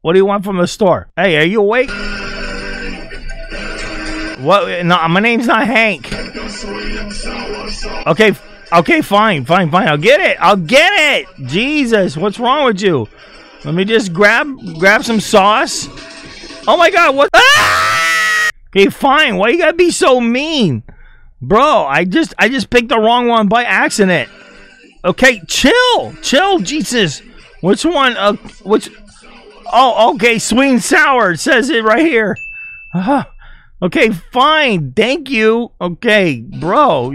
What do you want from the store? Hey, are you awake? What? No, my name's not Hank. Okay, fine. I'll get it. Jesus, what's wrong with you? Let me just grab some sauce. Oh my God, what? Ah! Okay, fine. Why you gotta be so mean? Bro, I just picked the wrong one by accident. Okay, chill, Jesus. Which one? Oh, okay, sweet and sour. It says it right here. Okay, fine. Thank you. Okay, bro.